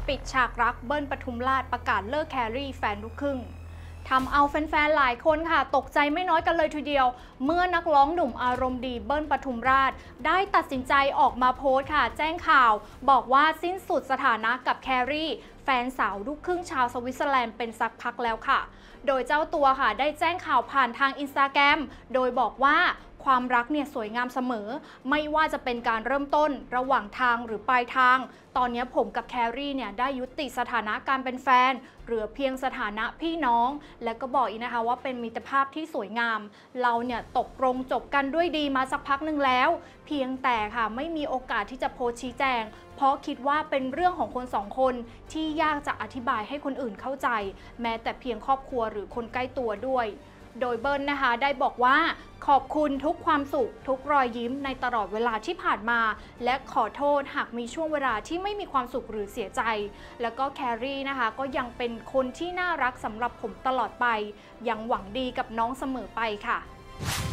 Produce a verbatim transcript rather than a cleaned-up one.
ปิดฉากรักเบิ้ลปทุมราชประกาศเลิกแครี่แฟนลูกครึ่งทำเอาแฟนๆหลายคนค่ะตกใจไม่น้อยกันเลยทีเดียวเมื่อนักร้องหนุ่มอารมณ์ดีเบิ้ลปทุมราชได้ตัดสินใจออกมาโพสต์ค่ะแจ้งข่าวบอกว่าสิ้นสุดสถานะกับแครี่แฟนสาวลูกครึ่งชาวสวิตเซอร์แลนด์เป็นสักพักแล้วค่ะโดยเจ้าตัวค่ะได้แจ้งข่าวผ่านทางอินสตาแกรมโดยบอกว่าความรักเนี่ยสวยงามเสมอไม่ว่าจะเป็นการเริ่มต้นระหว่างทางหรือปลายทางตอนนี้ผมกับแครี่เนี่ยได้ยุติสถานะการเป็นแฟนเหลือเพียงสถานะพี่น้องและก็บอกอีกนะคะว่าเป็นมิตรภาพที่สวยงามเราเนี่ยตกลงจบกันด้วยดีมาสักพักหนึ่งแล้วเพียงแต่ค่ะไม่มีโอกาสที่จะโพสต์ชี้แจงเพราะคิดว่าเป็นเรื่องของคนสองคนที่ยากจะอธิบายให้คนอื่นเข้าใจแม้แต่เพียงครอบครัวหรือคนใกล้ตัวด้วยโดยเบิ้ลนะคะได้บอกว่าขอบคุณทุกความสุขทุกรอยยิ้มในตลอดเวลาที่ผ่านมาและขอโทษหากมีช่วงเวลาที่ไม่มีความสุขหรือเสียใจแล้วก็แครี่นะคะก็ยังเป็นคนที่น่ารักสำหรับผมตลอดไปยังหวังดีกับน้องเสมอไปค่ะ